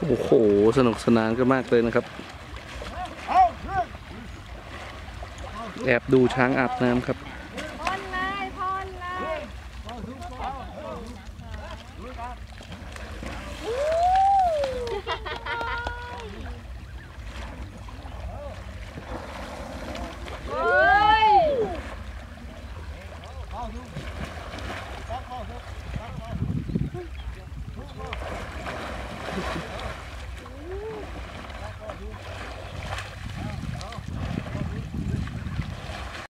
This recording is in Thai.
โอ้โหสนุกสนานกันมากเลยนะครับแอบดูช้างอาบน้ำครับพ่นเลยพ่นเลยโอ้ย